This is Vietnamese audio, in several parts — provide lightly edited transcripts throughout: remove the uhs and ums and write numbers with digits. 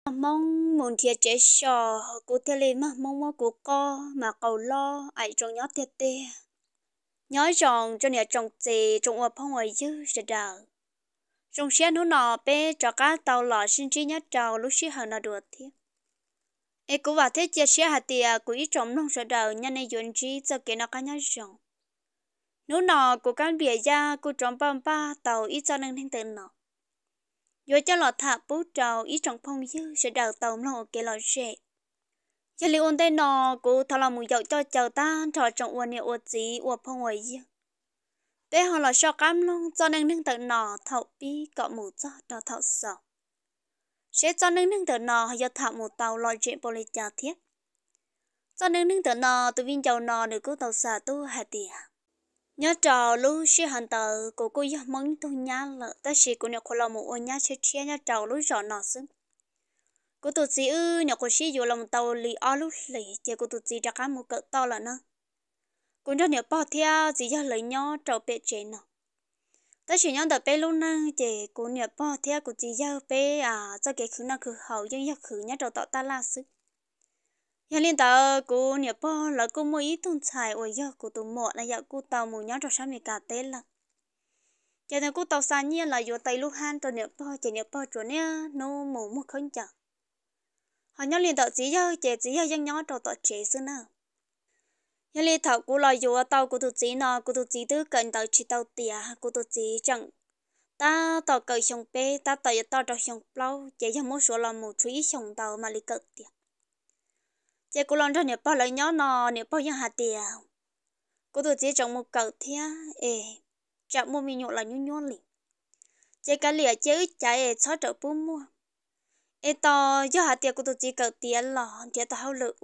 mong muốn thiệt chế sò cô thế lên mà mong mong cô co mà cầu lo ai trong nhót thiệt tê nhói tròn cho nè trồng chè trồng ở phong ngoài chứ sẽ đào trồng xe nó nọ bé cho cá tàu lò xin chi nhát trâu lúc xí hở nó được thiệt ê cô bảo thế chia sẻ hạt tiền của ít trồng nông sẽ đào nhân này dọn chi cho cái nó cá nhói trồng nó nọ của căn bìa da cô trồng băm ba tàu ít cho nên thành tên nọ rồi cho lọ thả bút trâu ít trồng phong chứ sẽ đào tàu nó cái lọ xe giờ liệu ôn đây nọ cô thằng làm mùi dậu cho chờ ta trò trọng uốn nè uốn gì uốn phong ngoài gì bé họ là sao cam luôn cho nên nâng tự nọ thậu bi cọ mù cho đó thậu sợ sẽ cho nên nâng tự nọ giờ thạo một tàu lòi chuyện bồ lê chả thiết cho nên nâng tự nọ tụi viên giàu nọ được cứu tàu xả tu hạt tiền nhớ trò lu sẽ hành tờ cô giờ mong tôi nhá lợ ta chỉ cô nè cô làm một ôn nhá chia nhá trò lu rõ nọ xứng cô tụt gì nè cô chỉ dù làm tàu lì ở lúc lì chỉ cô tụt gì ra cá một cỡ to là nó cô cho nè bỏ theo gì giờ lấy nhau trò bể chế nọ ta chỉ nhớ đợt bé luôn nè chỉ cô nè bỏ theo cô chỉ giờ bé cho cái khứ nào khứ hậu nhưng giờ khứ nhá trò tọ ta là sức giờ liên tờ cô nè bỏ là cô mua ít thùng xài ôi giờ cô tụt một là giờ cô tàu mù nhá trò sao mình cả tết là giờ này cô tàu xa nhia là vô tay lúc han trò nè bỏ chỉ nè bỏ chỗ nè nó mù một không chả họ nhớ liền tờ chỉ giờ chỉ giờ dân nhớ trò tọ chế xưa nào giờ liền thảo cô là dù tàu của tụi chỉ nọ của tụi chỉ tư cần tàu chỉ tàu tìa của tụi chỉ chẳng ta tàu cởi sông pe ta tàu tàu tàu sông plau chỉ giờ mỗi số là một chuỗi sông tàu mà li cởi tìa chỉ cô lần ra nè bao lời nhớ nọ nè bao giờ hạt tìa của tụi chỉ trồng một cởi thia chạm mua mình nhọ là nhún nhún liền chỉ cả lìa chứ chạy xóa trợ bún mua to giờ hạt tìa của tụi chỉ cởi tìa lò chỉ tao hao lự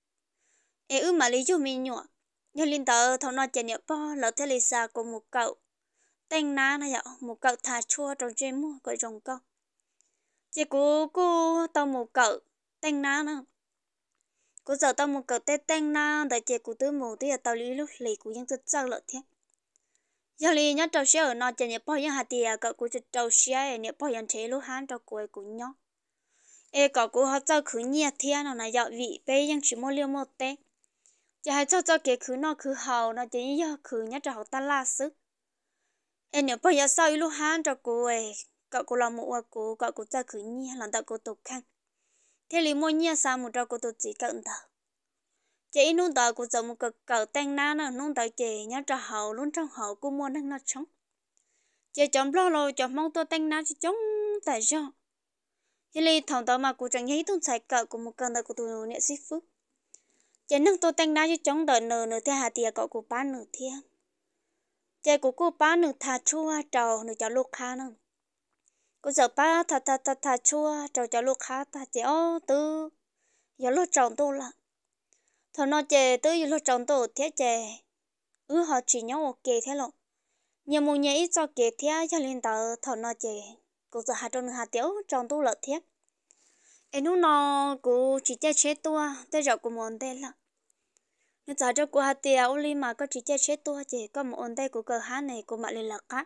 mà lý do mình nhọ nhớ linh tờ thằng nó chạy nhẹ po lỡ thế lì xa của một cậu tên ná này ạ một cậu thà chua trong trên mua gọi rồng con chị cô tao một cậu tên ná nữa cô giờ tao một cậu tên ná tại chị cô tư một thì tao lý lúc lì của dân rất sao lỡ thế giờ lì nhớ trâu xe ở nó chạy nhẹ po những hạt tiền cậu của trâu xe nhẹ po những chế lúc hắn trâu của nhau cậu của họ cho khứ nhiệt thiên nào này dạo vị bé những chỉ mua liêu một té chỉ hay cho cái khứ nó khứ hậu nó chỉ như khứ nhá cho họ ta la sức nếu bây giờ sau lúc han cho cô cậu cô làm một cô cậu cô cho khứ nhiệt làm tạo cô tục khăn thế li mua nhiệt sao một cho cô tục chỉ cận tờ chỉ nung tờ cô giờ một cậu tên na nó nung tờ chỉ nhá cho hậu luôn trong hậu cô mua năng nó sống chỉ chọn lo rồi chọn mong tôi tên na chỉ chống tại sao thế li thằng tờ mà cô chẳng nhấy tôi xài cậu của một cơn tờ của tôi nè xí phước chỉ nâng tôi tên na chỉ chống đợi nửa thế hạt tiền cậu của bán nửa thế chị của cô bán nửa thà chua trầu nửa cho lúc khá nữa cô giờ bán thà chua trầu cho lúc khá ta chị tư giờ lúc trồng tôi là thằng nó chị tư giờ lúc trồng tôi thế chị họ chỉ nhau ok thế lộ nhiều mùi nhảy cho kể thế cho lên tờ thằng nó chị cô giờ hạt trong hạt tiểu trồng tôi là thế nó nó cô chỉ chơi chết tôi tới giờ cô muốn đây là nó trả cho cô hạt tiền uli mà có chỉ chơi chết tôi chỉ có một ôn tay của cờ hát này của mạng liên lạc khác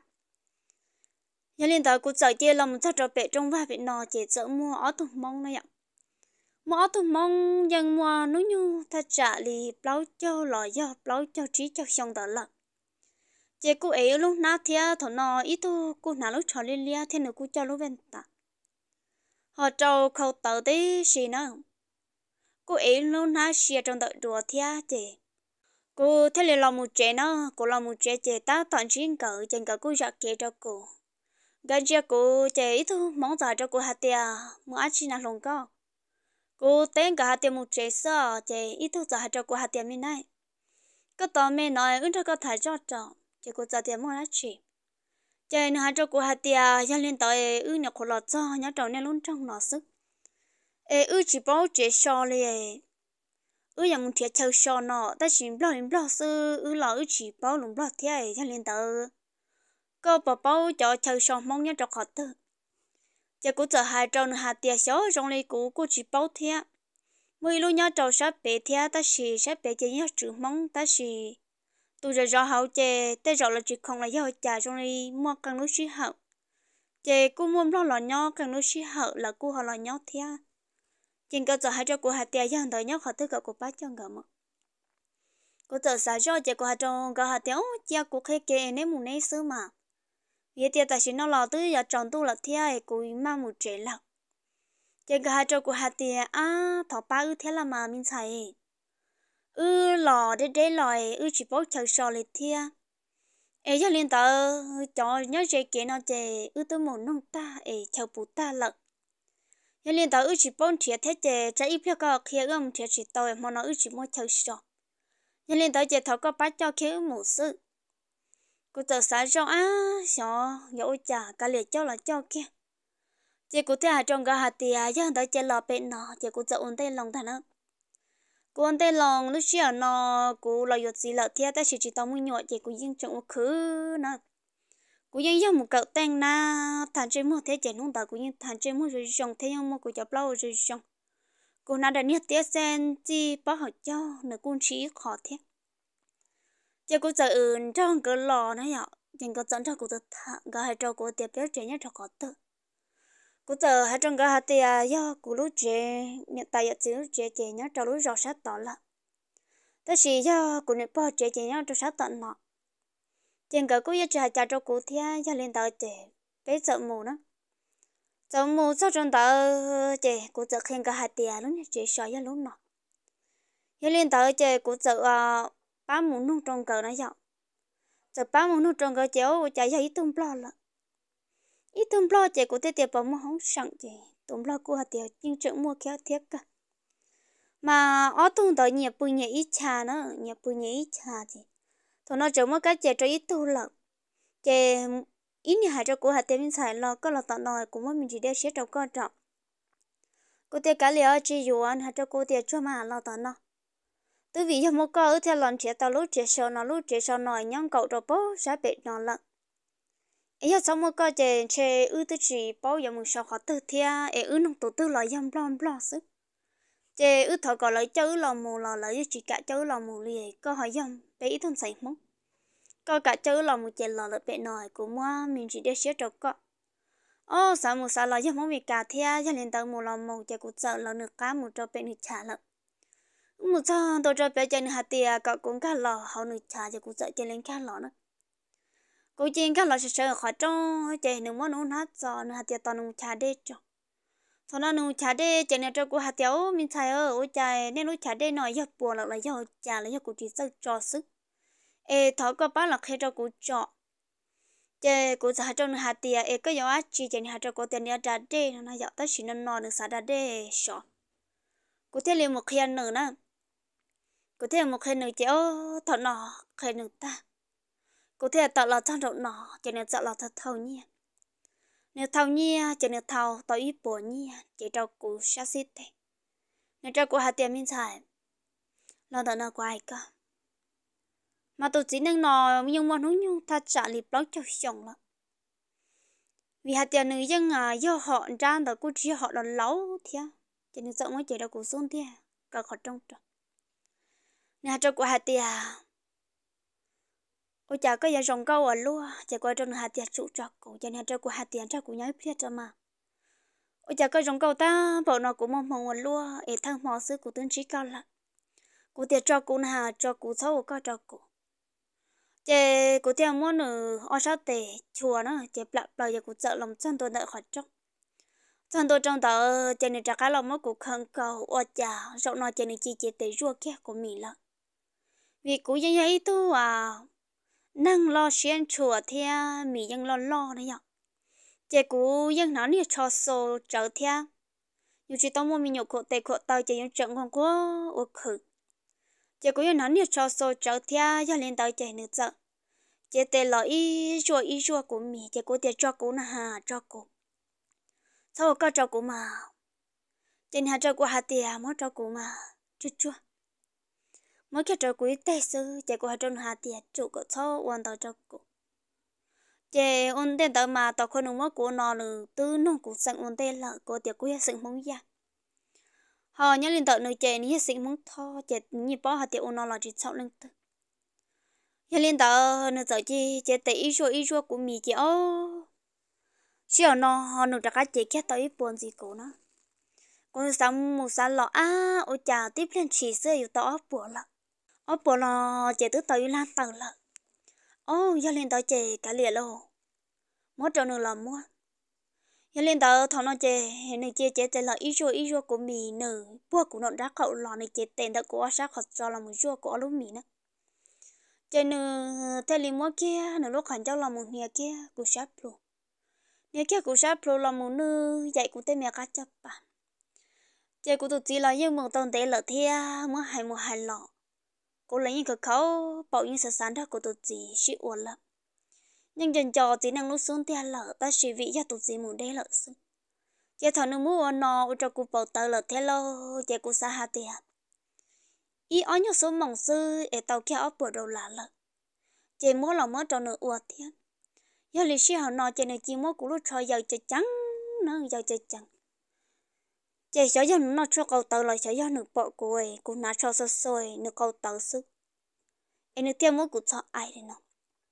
nhà liên tờ cô sợ chia lòng cho trò bể trong vai bị nọ chỉ sợ mua ó thùng mông này ạ mua ó thùng mông dân mua núi nhu ta trả lì bao cho lò do bao cho trí cho xong tờ lợn chỉ cô ấy lúc nát thia thọ nọ ít tu cô nào lúc trò liên lia thế nữa cô cho lúc bên ta họ trâu khâu tờ tí gì nữa cô ấy luôn há xia trong đợi đùa thia chị cô thế là một trẻ nó cô làm một trẻ chị ta toàn chuyên cỡ trên cỡ cô giặt kệ cho cô gần chia cô chị ít thu món dài cho cô hạt tiền mua ăn chi nào lòng co cô tên cả hạt tiền một trẻ sợ chị ít thu dài cho cô hạt tiền bên này có tao mẹ nói ứng cho cô thải cho chị cô trả tiền mua ăn chi chị nó hạt cho cô hạt tiền cho lên tới nhà cô lọt cho nhà trâu nên luôn trong nó sức chỉ bảo chế so liền nhà một thiệt chơi so nọ ta chỉ lo sư là chỉ bảo lùng lo thế cho lên tờ có bảo cho chơi so mong nhá cho họ tư giờ cũng giờ hai trâu hạt tiền xấu trong này cô chỉ bảo thế mỗi lúc nhá trâu sắp bé thế ta chỉ sắp bé chơi nhá chữ mong ta chỉ tôi giờ hậu chơi ta giờ là chỉ không là do trả trong này mua càng lúc chỉ hậu chơi cô mua lo là nhau càng lúc chỉ hậu là cô họ là nhau thế trên cơ sở hai cho của hạt tiền dân tới nhóc họ tư cậu của bác cho ngờ mà cô giờ xả cho chị của hạt trong cái hạt tiền chia của khách kê nên muốn nên xứ mà vì tiền tài chính nó lò tư giờ tròn tu là thiệt của mang một trẻ lạc trên cái hạt cho của hạt tiền thọ ba thế là mà mình xài lò để lòi chỉ bốc chờ sò lịch thiệt ấy cho liên tờ cho nhớ chế kiến nó chế tôi muốn nông ta ấy chờ bù ta lận cho liên tờ chỉ bốc thiệt thế chế trái ít phía có kia thiệt chỉ tàu mà nó chỉ mua chờ sò cho liên tờ chế thọ có bắt cho kia một sự cô tờ sáng trong xó dẫu chả cả liệt cho là cho kia chế cô thấy trong cái hạt tiền cho tờ chế lò bên nó chế cô tờ ổn tay lòng thằng nó cô ổn tay lòng lúc xưa nó cô là giọt gì lợ thiệt ta chỉ tao muốn nhọ chế cô yên trong một khứ nè cô yên giống một cậu tên na thằng chơi mua thế chế nông ta cô yên thằng chơi mua rồi trồng thế nhưng mà cô chập lâu rồi trồng cô nói đã nhất tiếc sen chi bảo họ cho nửa con chỉ khó thế chế cô sợ trong cái lò này ạ nhưng có dẫn cho cô tự thả cái cho cô tiệp béo chế nhất cho khó tự cô sợ hai trong cái hạt tiền do cô lúc chế nhận tài ở xíu chế chế nhá cho lúc rõ sát tỏ là tất chỉ do cô nhận bỏ chế chế nhá cho sát tận nọ trên cái cô yêu trả trả cho cô thia cho lên tàu chế bé sợ mù đó sợ mù sau trong tàu chế cô sợ khen cái hạt tiền lúc nhá chế sỏi cho lúc nọ cho lên tàu chế cô sợ ba mù nung trong cờ nó dạo sợ ba mù nung trong cờ chéo chạy ra ít tung bò là ít tung bò chế cô tiệp bảo mua không sẵn chế tung bò cô hạt tiền nhưng chuyện mua kéo thiết cả mà ở tung tàu nhiều bùi nhiều ít trà nữa nhiều bùi nhiều ít trà gì thôi nó chỉ một cái chế cho ít tu lợn chế ít nhà hai cho cô hạt tiền mình xài lo có là tận nồi cũng mới mình chỉ để xếp trong con trọng cô tiền cả liều chỉ dụ anh hai cho cô tiền cho mà lo tận nó từ vì một cái ở theo lần chế tao lúc chế sau nồi nhang cậu rồi bố sẽ bị nó lợn ấy giờ sau một cái chế từ chỉ bao giờ mình sao khó từ thia ấy nông tổ tư lại yam lo sức chế thọ gọi lại chữ là mù là lại chỉ cả chữ là mù liền có hỏi yam bé ít thôn sấy mông có cả chữ là một chế là bị nồi của mua mình chỉ để xếp trong có sao một sao là yam mông bị cả thia cho nên tao mù là mù chế cũng sợ là nước cá một cho bị nước chả lợn một sao tôi cho bé chơi hạt tiền cậu cũng cá lò họ nước chả chế cũng sợ chơi lên cá lò nữa cô chuyện cá lò sợ khỏi trong chế nếu muốn uống hát rồi hạt tiền toàn uống chả để cho thôi nó uống chả để chế nên cho cô hạt tiền mình xài ôi trời nên uống chả để nói giờ buồn là giờ chả là giờ cô chỉ sợ cho sức thọ có bán là khi cho cô cho chế cô sẽ trong hạt tiền cái giờ chỉ chế hạt cho cô tiền để trả để nó giờ tới chỉ nên nói được sao để sợ cô thấy liền một khi nữa nè cô thấy một khi nữa chế thọ nó khi nữa ta cô thấy tạo là trong độ nọ cho nên tạo là thật thầu nhỉ nếu thầu nhỉ cho nên thầu tao ít bổ nhỉ chỉ cho cô sát xít thế nếu cho cô hạt tiền mình xài lo tao nó quay cơ mà tôi chỉ nên nọ nhưng mà nó nhung ta trả lip lót cho chồng lắm vì hạt tiền nữ dân do họ ra tao cô chỉ họ là lấu thế cho nên sợ mới chỉ cho cô xuống thế cả khó trong trời nếu cho cô hạt tiền ôi chả có giờ trồng câu ở luôn chỉ qua trong hạt tiền trụ trọc cũng cho nên cho cô hạt tiền cho cô nhớ biết cho mà ôi chả có trồng câu ta bộ nó cũng mong mong ở luôn để thằng mò sư của tướng trí cao là cô tiền cho cô hà cho cô xấu có cho cô chị cô tiền muốn ở sao tệ chùa nó chị bạc bạc giờ cô sợ lòng chân tôi đợi khỏi chân tôi trong tờ chị này trả cái lòng mất cô khăn cầu ôi chả rộng nói chị này chỉ tệ rùa kia của mình là vì cô như vậy tu năng lo xuyên chùa thea mì dân lo đấy nhở chị cú dân nói như cho số trở thea nhưng chỉ tao mua mình nhục cổ tệ cổ tao chỉ những trận không có ô khử chị cú dân nói như cho số trở thea do lên tao chạy nữa sợ chị tệ là y chùa của mì chị cú tiền cho cú là hà cho cú sao có cho cú mà trên hà cho cú hà tiền mất cho cú mà chua mỗi cái trò quý tệ sư chị của trong hạt tiền chủ của cháu hoàn toàn cho cô chị ôn tên tao mà tao không muốn của nó nữa tư nó cũng sẵn ôn tên là cô tiệc quý sẵn mong ya họ nhớ lên tao nơi chị ní sẵn mong tho chị như bỏ hạt tiền ôn nó là chỉ sau lên tư nhớ lên tao nơi giờ chị tệ ý cho của mì chị ô chiều nó họ nụ trả cái chị kia tao ít buồn gì cô nó cô sống một sao lọ ôi chà tiếp lên chỉ sơ yêu tao ở bùa là chị tứ tao yêu lan tao là gia lên tao chị cả liền luôn mất trâu nữa là mua gia lên tao thằng nó chị này chị là ý rùa của mì nở bùa của nó đã cậu lò này chị tên đã của sát khật cho là một rùa của lúc mì nữa chị nửa theo li mua kia nửa lúc khẩn cho là một nhà kia của sát luôn nhà kia của sát luôn là một nơi dạy của tên mẹ cá chập à chị của tụi chị là như một tông tế lợ thia một hai lọ cô lấy những cái khẩu bảo những sự sáng đó của tụi chị chịu uổng lắm nhưng dần cho chỉ năng lúc xuống tia lợ ta chỉ vị cho tụi chị muốn đây lợ xuống chị thằng nó mua nó cho cô bảo tờ lợ thế lo chị cô sa hà tiền ý ở những số mỏng sư để tàu kia ở bờ đầu là lợ chị mua lòng mất cho nó uổng thiên giờ lịch sử họ nói chị này chỉ mua của lúc trời giờ chị trắng nó giờ chị trắng chị sợ giờ nó cho câu tờ lại sợ giờ nó bỏ cô nã cho sơ sôi nó câu tờ sức em nó tiêm mua của cho ai đấy nó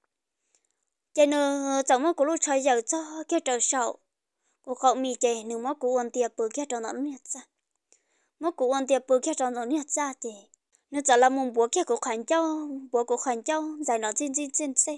chị nó chẳng mua của lúc trời giờ cho kia trời sầu cô cậu mì chị nếu mua của anh tiệp bự kia cho nó nhiệt ra mua của anh tiệp bự kia cho nó nhiệt ra chị nó chỉ là một bữa kia bữa của khoản châu giải nó trên xe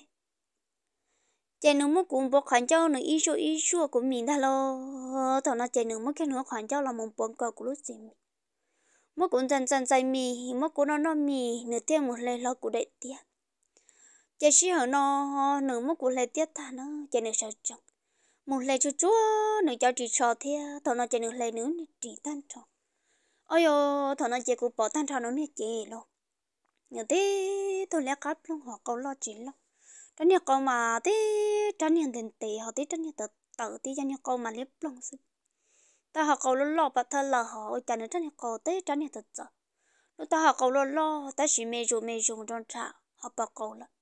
chị nó mua của bữa khoản châu nó ý số của mình đã lo thằng nó chị nó mua cái nữa khoản châu là một bữa cậu của lúc gì mua của dần dày mì mua của nó mì nửa tiền một lần lo của đệ tiền chị chỉ ở nó nửa mua của lấy tiền thà nó chị nó sợ chồng một lần chúa nửa cho chị sợ thế thằng nó chị nửa lần nữa chỉ tan trò ôi yo thằng nó chị cũng bỏ tan trò nó nè chị lo nhớ thế tôi lẽ cắp luôn họ câu lo chị lo tránh nhà câu mà thế tránh nhà tiền tệ họ thế tránh nhà tờ tờ thế tránh nhà câu mà liếp luôn sự ta họ câu lo bắt thơ là họ chẳng nữa tránh nhà câu thế tránh nhà tờ tờ lúc ta họ câu lo ta chỉ mê rù trong trà họ bảo câu là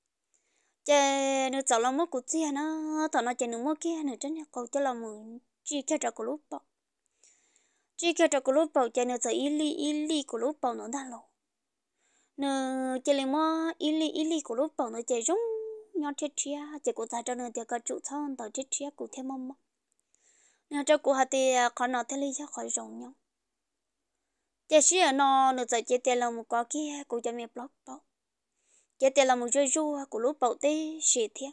chè nó cháu làm mất của chị nó thằng nó chè nó mất kia nữa tránh nhà câu cho làm một chi kia cho cô lúc bảo chỉ kia cho cô lúc bảo chè nó sẽ ý li cô lúc bảo nó đã lộ nè chè liền mà ý li cô lúc bảo nó chè rung nhau chết chia chè cô ta cho nó thì cả trụ thon tao chết chia cô thêm mông nè cho cô hạt thì còn nó thế li cho khỏi rong nhau chè xí nó sẽ chè tiền là một cái kia cô cho mẹ block bảo chè tiền là một chơi rùa cô lúc bảo tê xì thiệt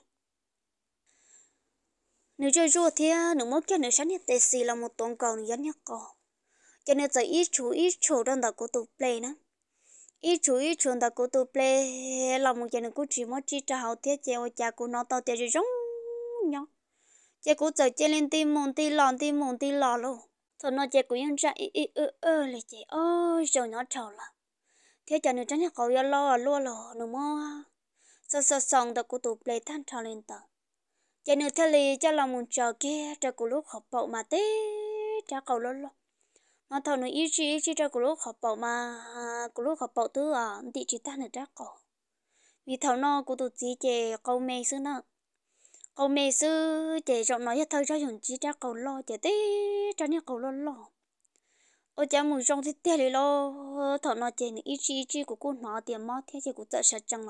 nếu chơi rùa thiệt nếu mất cái nếu sáng nhất tê xì là một tuần cầu nữa nhắc cò cho nên giờ ít chú đang đặt cô tụ play nữa ít chú đặt cô tụ play là một cái này cô chỉ mất chỉ trả hậu thiết chế ở cha cô nó tao tiền giống nhau chế cô giờ chế lên tim mồn ti lò luôn thôi nó chế cô yên chạy lại chế ôi rồi nó trầu là thế cho nên tránh cậu ya lo luôn nó mua sơ sòng đặt cô tụ play than trầu lên tờ cho nên thế li cho là một trò kia cho cô lúc học bậu mà té trả cậu luôn mà thằng nó ý chí cho cô lúc học bảo mà cô lúc học bảo tư đi chỉ ta nữa chắc cổ vì thằng nó cô tụt chỉ chè câu mê xứ nè câu mê xứ chè rộng nói thôi cho dùng chỉ chắc cầu lo chè té cho nên cầu lo ôi cha mùi rong thì té đi lo thằng nó chè ý chí của cô nó tiền mót thế chè của tự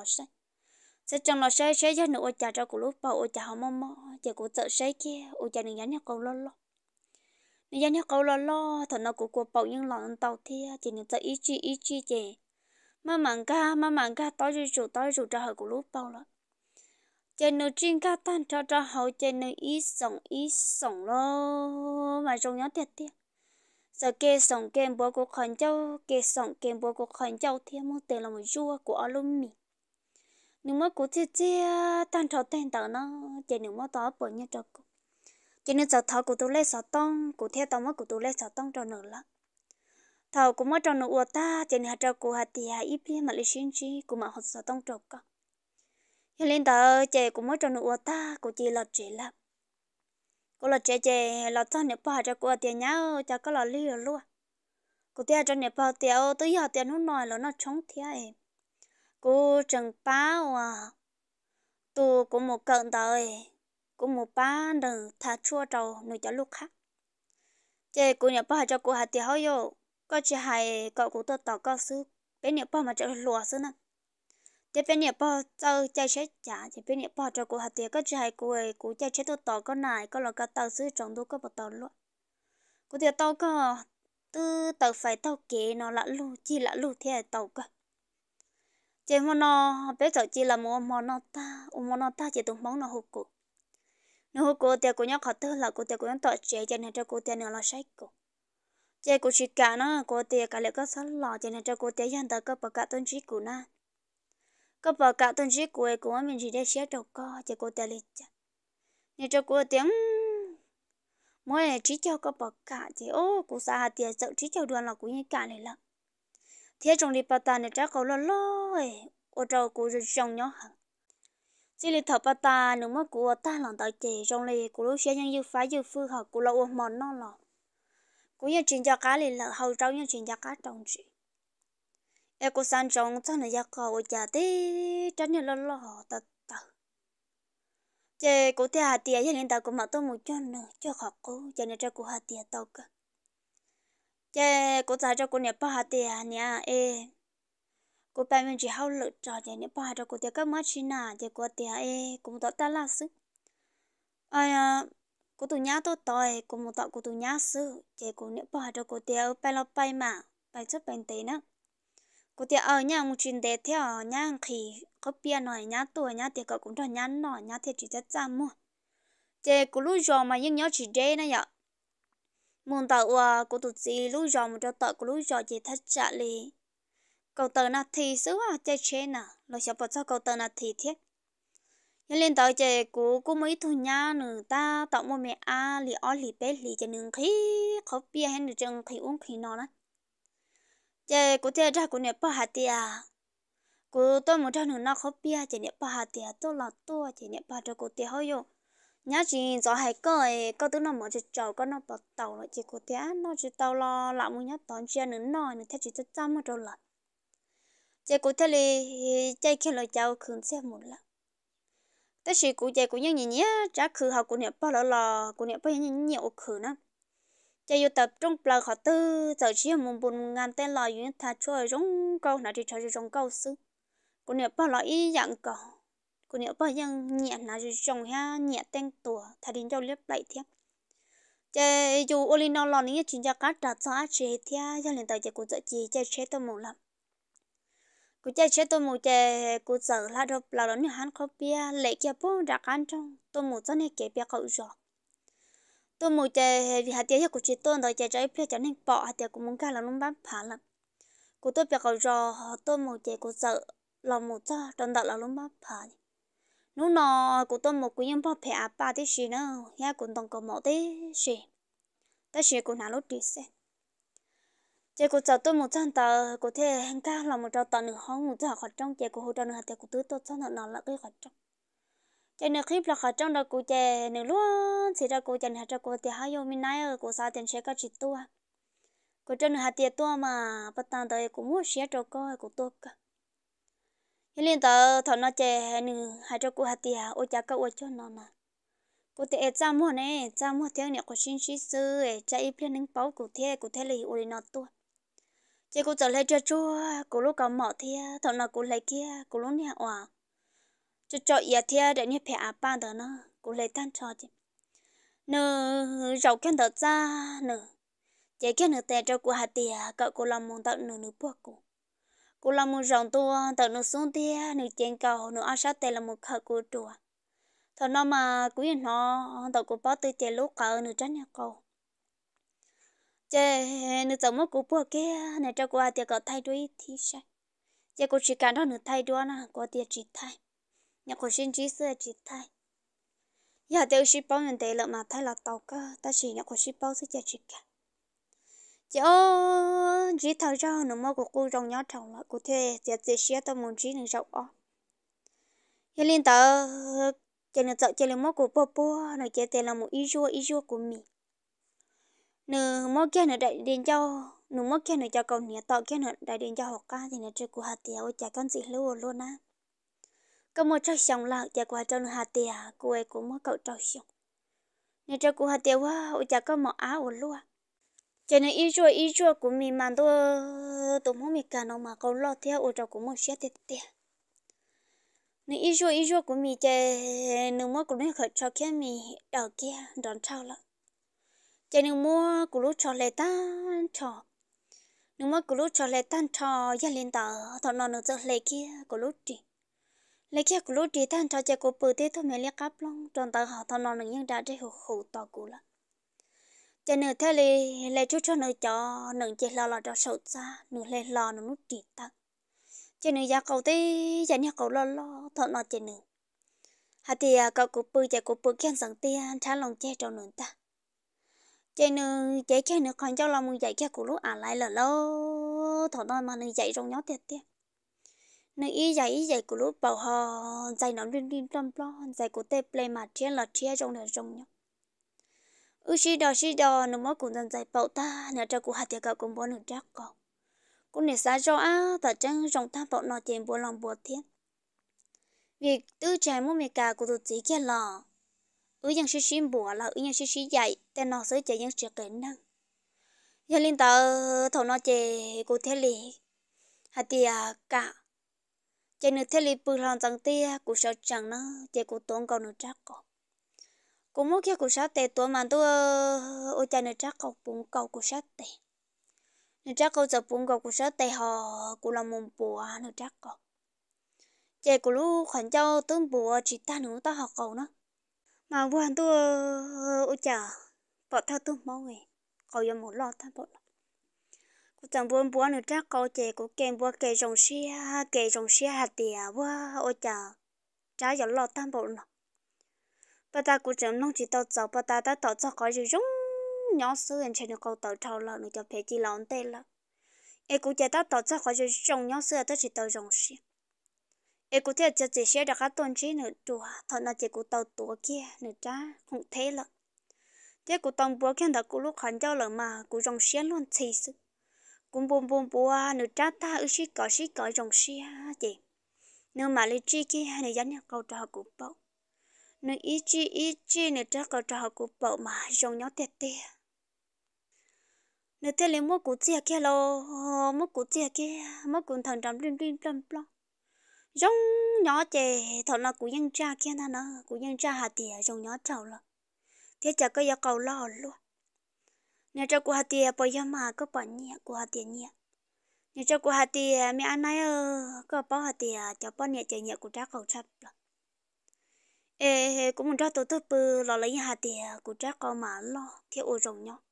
sẽ chẳng là sai cho nữa ôi cha cho cô lúc bảo ôi cha họ mò chè của tự sai kia ôi cha đừng nhắn nhắc cầu lo nhà nhà câu lo thằng nó của bảo những lọn tàu thia chỉ nên cho ý chí chị mà mảng ca tối rồi ra hỏi của lúc bao了trên nơi trên ca tan cho hậu trên nơi ý sống lo mà trong nhớ thiệt thiệt giờ kê sống kê bố của khẩn châu kê sống kê bố của khẩn châu thiên một tên là một rùa của alumni nếu mà của chia tan cho tên tao nó trên nếu mà tao bỏ như cho cho nên giờ thầu của tôi lấy sáu tông của theo tông mất của tôi lấy sáu tông cho nữa là thầu cũng mất cho nữa ta cho nên hạt cho của hạt thì ít đi mà lấy xin chi của mà hạt sáu tông trọc cả cho nên tờ chị cũng mất cho nữa ta của chị là chị là cô là chị là cho nên bao cho của tiền nhá cho có là lý rồi luôn của tiền cho nên bao tiền tới giờ tiền nó nói là nó chống thế em cô trần báo tôi cũng một cận đời cũng một ba đừng thà chua trầu nuôi cho lúc khác chị cô nhập bao cho cô hạt tiền hỏi yo có chị hay cậu của tôi tỏ cao sư bên nhập bao mà cho lùa sư nè chị bên nhập bao cho chạy chết trả chị bên nhập bao cho cô hạt tiền có chị hay cô chạy chết tôi tỏ có này có là cả tàu sư trồng tôi có một tàu luôn cô tiền tàu có tư tàu phải tàu kế nó lạ lu chỉ lạ lu thế tàu cơ chỉ mà nó bây giờ chỉ là một mà nó ta chỉ tung bóng nó hụt cổ thì cô nhóc họ tư là cô thì cô nhóc tọt chế cho nên cho cô thì nó là sai cô chế cô chỉ cả nó cô thì cả lại có sáu lò cho nên cho cô thì hiện tại có bảo cả tuần trí của na có bảo cả tuần trí của cô mình chỉ để xé đầu co cho cô thì lịch nên cho cô tiếng mỗi trí cho có bảo cả thì ô cô sa hạt thì sợ trí cho đoàn là cô như cả này lắm thế trong đi bảo ta này chắc cô lo ấy ô trâu cô rồi trong nhó hẳn chỉ là thợ bảo ta nếu mà cô ta làm tại chế trong này cô lúc xé những phái như phương học cô lo ôm mòn nó lò cô như chuyện cho cá liền là hầu trâu như chuyện cho cá trong chị em cô san trong chắc là gia cò chả thế tránh như lo họ tật tật chị cô thì hạt tiền cho nên tao cũng mặc tôi một chút nữa cho khó cô cho nên cho cô hạt tiền tao cơ chị cô trả cho cô nhập bao hạt tiền nha ê cô bạn mình chỉ hao lựa trò cho nên bao cho cô tiền các machine chị cô tiền ê cũng tao ta là sức ai cô tụi nhá tôi tỏi cô một tao cô tụi nhá sư chị cô nhập bao cho cô tiền bay lo bay mà bay rất bay tệ nữa cô tiệt ở nhà một chuyện để theo nhà khi có bia nói nhà tuổi nhà tiệt cậu cũng cho nhà nọ nhà tiệt chỉ rất chăm mua chế cô lúc giờ mà những nhớ chỉ đây này ạ muốn tàu cô tụt gì lúc giờ một cho tàu cô lúc giờ chỉ thắt chặt li cậu tàu na thì xứ chế chế nè rồi sẽ bắt cho cậu tàu na thì thiết nhưng lên tàu chế cô mấy thu nhà nữa ta tạo một mẹ li ó li bé li cho nên khi có bia hay được chừng khi uống khi nọ đó chế cô tiệt ra cô nè bao hạt tiệt cô tôi một trăm nữa nó khó bia chỉ niệm ba hạt tiền tôi là tôi chỉ niệm ba cho cô tiền hơi yo nhá chỉ cho hai có thứ nào mà chỉ trâu có nó bật tàu là chỉ cô tiền nó chỉ tàu lo làm một nhá tón chia nữa nói nữa thế chỉ cho trăm mà trâu lại chỉ cô thế thì chạy khi lời cháu khẩn xem một lần thế chỉ cô chạy cô nhớ nhỉ nhá chắc khử học cô niệm ba là cô niệm ba nhiều khử nữa chạy yêu tập trong bờ họ tư giờ chỉ một bốn ngàn tên lò yến thà chơi giống câu nào thì chơi giống câu sư cô nhớ bao là ý dạng cỏ cô nhớ bao yang nhẹ là trồng ha nhẹ tên tuổi thay đến cho liếp lại thiệt chế dù olino lò ní chuyện cho cá trả cho chế thiệt cho nên tại chế cô dạy chị chế chế tôi một lắm cô chế chế tôi một chế cô sợ là đâu là nó hắn có bia lệ kia bố đã ăn trong tôi một cho nên kể bia cậu rồi tôi một chế vì hạt tiêu của chị tôi rồi chế trái bia cho nên bỏ hạt tiêu của muốn cả là nó bán phá lắm cô tôi bia cậu rồi tôi một chế cô sợ lòng một cho trong đó là lúc mà phải lúc nào cũng tôi một cái những bao bè ba tí gì nữa ya cũng đồng có một tí gì tí gì cũng nào lúc đi xe chị cũng chờ tôi một trăm tờ có thể hàng ca là một trăm tờ nữa không một trăm khỏi trong chị cũng hỗ trợ nữa thì cũng tứ tôi cho nó là cái khỏi trong chị nữa khi là khỏi trong đó cũng chị nữa luôn thì ra cũng chị nữa cho cô thì hai hôm nay ở cô sao tiền sẽ có chỉ tua cô cho nữa hạt tiền tua mà bắt đầu tới cũng muốn xé cho cô của tôi cả hiện tại thằng nó chơi nè hai cho cô hạt tiền ôi cha cậu ôi cho nó nè cô thì cha mua theo nhạc của xin sĩ sư cha ít lên những bao của thế là ôi nó tua chị cô trở lại cho chua cô lúc cầm mỏ thì thằng nó cô lấy kia cô lúc nè oà cho ý thì để như phải à ba đó nó cô lấy tan cho chị nè rau cái đó ra nè chị cái nè tè cho cô hạt tiền cậu cô làm món tận nè buộc cô làm một rồng tua tận nó xuống tia nó trên cầu nó ăn sát tên là một khởi cô chùa thằng nó mà quý nó tao cũng bắt từ tiền lúc cỡ nó tránh nhà cầu chê nó giống một cú bữa kia này cho qua tiền có thay đổi thì sao chê cô chỉ cần đó nó thay đổi nè có tiền chỉ thay nhà cô xin chỉ sửa chỉ thay giờ tiêu ship bao nhiêu tiền là mà thay là tàu cơ ta chỉ nhà cô ship bao sẽ chỉ cả chị ơi chỉ thời gian nó mà cô trong nhớ trong là cô thế chị sẽ tao muốn chỉ nên rộng ó hiện lên tờ chị nó chợ chị là mốt của bố nó chị tên là một ý rùa của mình nửa mốt kia nó đại đến cho nửa mốt kia nó cho con nhẹ tọ kia nó đại đến cho học ca thì nó chơi của hạt tiêu chả con gì luôn luôn á có một trò xong là chả qua cho nó hạt tiêu cô ấy cũng mới cậu trò xong nè cho của hạt tiêu quá ôi chả có một áo luôn cho nên ý rùa của mình mà tôi muốn mình cả nó mà câu lo theo ôi trò cũng một xe tết tết nè ý rùa của mình chơi nửa mốt cũng nên khởi cho kia mình đầu kia đón trâu lắm cho nên mua cú lúa cho lệ tan cho nếu mà cú lúa cho lệ tan cho gia linh tờ thọ nó nó giờ lệ kia cú lúa đi lệ kia cú lúa đi tan cho chạy cú bự thế thôi mẹ liếc cáp long tròn tờ họ thọ nó những đã để hụt hụt tờ cú là cho nên thế lệ chút cho nơi cho nương chỉ lo cho sầu xa nương lệ lo nó nút đi tăng cho nên giá cầu thế giá nhà cầu lo thọ nó cho nên hạt thì cậu cú bự chạy cú bự kia sẵn tiền trả lòng che cho nương ta chạy nữa chạy kia nữa còn cho lòng chạy kia cú lúa lại là lâu thọ nó mà nương chạy trong nhót tiệt tiệt nơi ý dạy của lúc bảo họ dạy nó liên liên tâm lo dạy của tép play mà chia là chia trong đời trong nhá xí đò nó mới cũng dần dạy bảo ta nhà cho của hạt tiệt cậu cũng muốn được chắc cậu cũng để xa cho ta chẳng trong ta bảo nó tiền buồn lòng buồn thiên việc tư trái mua mì cả của tụi chị kia là yang xí bùa là yang xí dạy tên nó sẽ chạy yang sẽ kỹ năng giờ linh tờ thầu nó chạy của thế li hạt tiệt cả chạy nữa thế li bự lòng chẳng tia cũng sợ chẳng nó chạy cũng tốn cầu nữa chắc cậu cũng muốn kia cũng sát tệ tuổi mà tôi ôi chạy nữa chắc cậu bún cầu cũng sát tệ nữa chắc cậu giờ bún cầu cũng sát tệ họ cũng là mồm bùa nữa chắc cậu chạy cũng lúc khoản châu tướng bùa chỉ ta nữa ta học cậu nữa mà buồn tôi ôi chà bỏ theo tôi mong người cậu giờ một lo thay bỏ cô chẳng buồn buồn nữa chắc cậu chạy cũng kèm bùa kề rồng xe hạt tiệt quá ôi chà trái giờ lo thay bỏ nó bà ta cũng chẳng nông chỉ tao cháu bà ta đã tao cho khỏi rồi rung nhỏ xưa anh chơi được câu tao trâu là nó cho phải chỉ lỏng tê là em cũng chỉ tao cho khỏi rồi rung nhỏ xưa tao chỉ tao rung xí em cũng thấy cho chị xe được các tuần trí nữa đùa thật là chị cũng tao tuổi kia nữa cha không thế là thế cũng tao bữa kia đã cũng lúc khẩn cho là mà cũng rung xí luôn thì sự cũng bùm bùm bùa nữa cha ta ư xí cỏ rung xí chị nếu mà lấy chi kia này dẫn nhau câu trò cũng bảo nơi ý chí nơi chắc có trò của bộ mà rong nhỏ tê tê nơi thế liền mua củ chia kia lo mua củ chia kia mua củ thần trầm rim rim plum plum rong nhỏ chè thọ là củ dân cha kia nó củ dân cha hạt tiề rong nhỏ trâu lo thế chả có giờ cầu lo luôn nơi cho củ hạt tiề bây giờ mà có bỏ nhẹ củ hạt tiề nhẹ nơi cho củ hạt tiề mẹ anh ấy có bỏ hạt tiề cho bỏ nhẹ chạy nhẹ củ trá cầu chắp lo ê cũng muốn cho tôi bự lo lấy hạt tiền của chắc con mà lo theo ô rồng nhá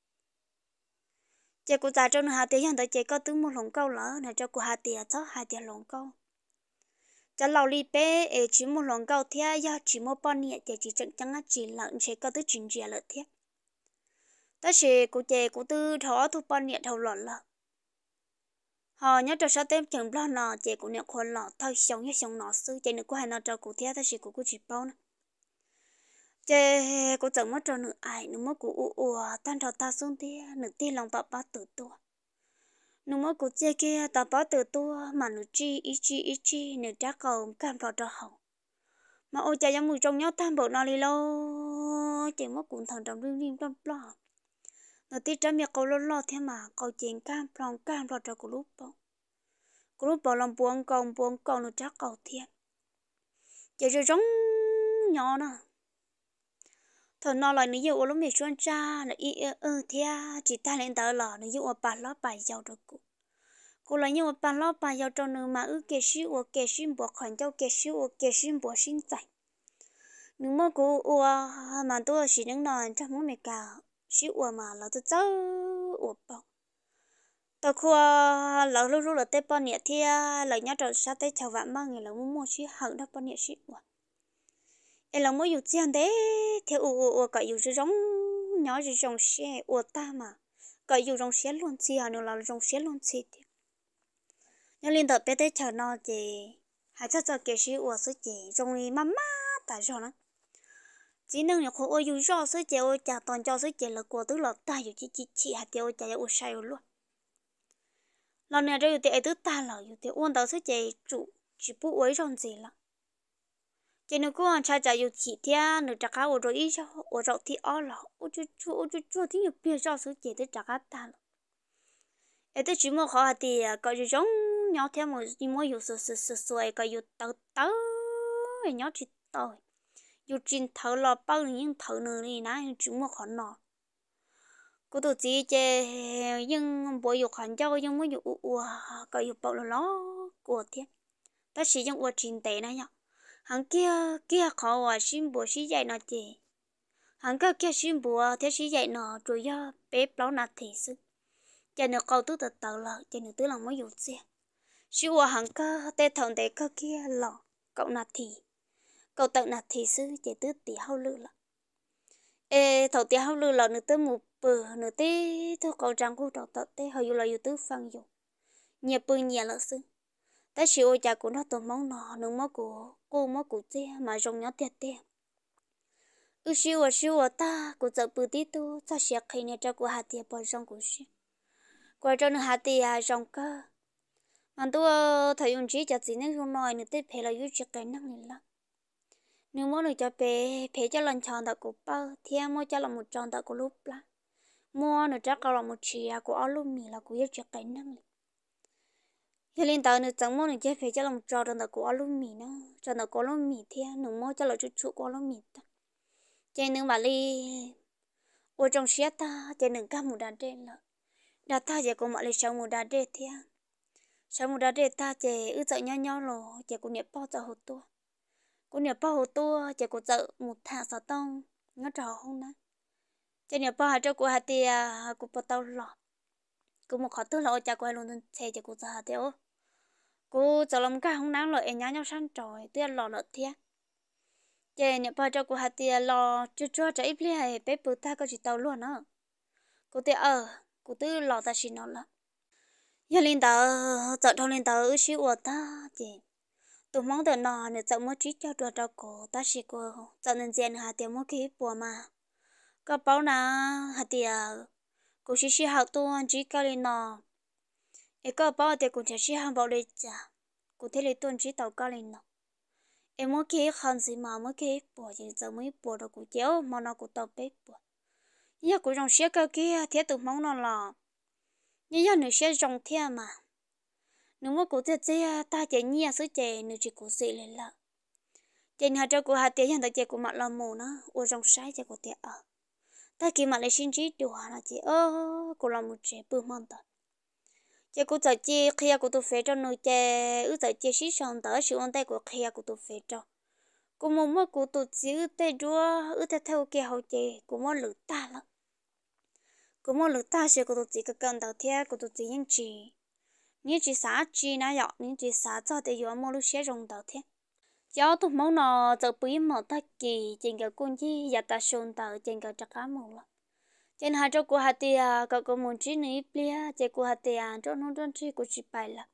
chị của ta trong hạt tiền hiện tại chị có tướng một lồng câu lỡ này cho của hạt tiền cho hạt tiền lồng câu cho lâu li bé chỉ một lồng câu thế ya chỉ một bao nhiêu chị chẳng chẳng chỉ lợn chị có tới chuyện gì lợi thế ta chỉ của chị của tư thọ thu bao nhiêu thầu lợn là họ nhớ cho sao tem chẳng lo nọ chị của nẹo khôn lọ thôi sống như sống nọ sư chị nữa của hai nọ cho của thế ta chỉ của chị bao nè chê cô chẳng mất cho nữ ai nữ mất của tan trò ta xuống tia nữ ti lòng bà ba tự tua nữ mất của chê kia ta ba tự tua mà nữ ý chi nữ trả cầu cam trò trò hậu mà ôi cha giống mùi trong nhót tam bộ nó đi lâu chỉ mất cuốn thần trong riêng riêng trong lo nữ ti trả miệng cầu lo thế mà cầu chuyện cam trò trò của lúc bộ lòng buông cầu nữ trả cầu thiên chỉ rồi giống nhỏ nè thằng nó lại nếu như lúc mình xuân cha là thia chỉ ta lên tờ lò nếu như bà lót bài giàu được cô là như bà lót bài giàu cho nữ mà kể xíu bỏ khoản cho kể xíu bỏ xin dạy nếu mà cô mà tôi chỉ đứng nói trong mỗi cả xíu mà là tôi cháu bao tôi khoa là lúc là tết bao nhiêu thia lại nhớ rồi sao tết chào vạn ba ngày là mua xíu hận đó bao nhiêu xíu em là mới dùng tiền đấy theo cả dùng cái giống nhỏ cái giống xe ta mà cả dùng giống xe luôn chi à nữa là giống xe luôn chi thì nhưng liên tục bé tới chờ nó thì hay cho cái xe số chị giống như mama tại sao nó chỉ nên là khổ dùng rõ số chị chả toàn cho số chị là của tứ là ta dùng chị hạt tiêu chả dùng sai luôn lần này rồi thì tứ ta là dùng thì ôn tao số chị chủ chỉ bố ấy rồi gì là chỉ nếu cô anh trai chạy yêu chỉ thia nếu chắc cao rồi ít cho ở rộng thì ở là ở chỗ thì nhiều bây giờ số chỉ để chắc ta là ở đây chỉ một họ thì có gì giống nhau theo một gì mỗi yêu sơ có yêu tớ nhau chỉ tớ yêu chín thở là bao nhiêu thở nữa này nè chỉ một họ nọ cô tụi chị chè nhưng bộ dục hành cho nhưng mới dục cái dục bảo là nó của thế ta chỉ dùng qua trình tệ này nhá hàng kia kia khó xin bộ sĩ dạy nó chè hàng kia xin bộ thế sĩ dạy nó rồi do bếp đó là thì sự cho nên câu từ từ là cho nên từ là mới dục xe sĩ qua hàng tê thằng tê kia là cậu là thì cậu tự là thì sư chỉ từ tí hao lư là ê thầu tí hao lư là nửa tới một bờ nửa tới thôi cậu trang cô trò tớ tê hơi là từ phăng dùng nhiều bờ nhiều là sư ta chỉ ôi cha của nó tụi mong nó nương mong của cô mong của chị mà rong nhớ tiệt tiệt siêu ta của giờ bự tí tu ta sẽ khi này cho của hạt tiệt bỏ rong của chị qua cho nó hạt tiệt rong cơ mà tôi thấy用chỉ cho chị nên không nói nữa tới phải là yêu chỉ cái năng này lắm nếu muốn được cho bé bé cho lần chọn ta của bao thì em mua cho là một chọn ta của lúc là mua nữa chắc là một chia của alumi là của yêu chỉ cái năng này giờ lên tàu nữa chẳng mua nữa chứ phải cho là một chọn ta của alumi nữa chọn ta của alumi thì nữa mua cho là chút chút của alumi ta cho nên mà đi ở trong xe ta cho nên cả một đàn trên là đã ta giờ cũng mà lấy sáu một đàn trên thì sáu một đàn trên ta chỉ ước chạy nhau nhau rồi chỉ cũng nhập bao giờ hột tua cũng nhập bao hột tua chỉ cũng chạy một thằng sáu tông nó trò không nè chỉ nhập bao hai chỗ của hai tia cũng bao tàu lọ cũng một khó tư lọ chạy qua luôn xe chỉ cũng chạy hai tia cô chạy làm cái không nắng rồi em nhá nhau sang trời tia lọ lọ thiệt chị nhập bao cho cô hạt tiền lò cho ít lấy hay bé bự ta có chỉ tàu luôn á cô tiền cô tư lò ta xin nó là giờ lên tàu chợ thâu lên tàu xíu ở ta chị tụi mong tụi nó nữa chợ mua trí cho đùa cho cô ta xí cô chợ nên tiền hạt tiền mua cái bùa mà có bao na hạt tiền cô xí học tu anh trí cái lên nó ấy có bao tiền cô chỉ học bao lấy trả cô thấy lấy tuần trí tàu cái lên nó em muốn cái khăn gì mà muốn cái bỏ thì giờ mới bỏ được cụ chéo mà nó cụ tao bếp bỏ nhớ cụ trong xe cái kia thế tụi mong nó là nhớ nữa xe trong thế mà nếu mà cụ thế thế ta chỉ nhớ số chè nữa chỉ cụ xị lên là trên hai cho cụ hai tiếng hiện tại chè cụ mặc là mù nó ở trong sai chè cụ thế ta kia mà lại xin chỉ đùa là chị cụ làm một chè bự mòn tao chè cụ giờ chè kia cụ tụi phê cho nuôi chè giờ chè xí xong tới sự ôn tay của kia cụ tụi phê cho cô mong mà cô tụt xíu tê đua theo theo kia hậu chế cô mong lử ta lắm cô mong lử ta sẽ cô tụt chỉ cái cần đầu tiên cô tụt chỉ những chỉ xã chỉ nãy giờ những chỉ xã cho để giờ mong lúc sẽ rong đầu tiên cháu tụt mong nó giờ bí mật ta kỳ trên cái con chi giờ ta xuân tờ trên cái chắc cá mong lắm trên hai chỗ cô hạt tiền cô muốn chỉ ní bia trên cô hạt tiền chỗ nó chỗ chỉ cô chỉ bài là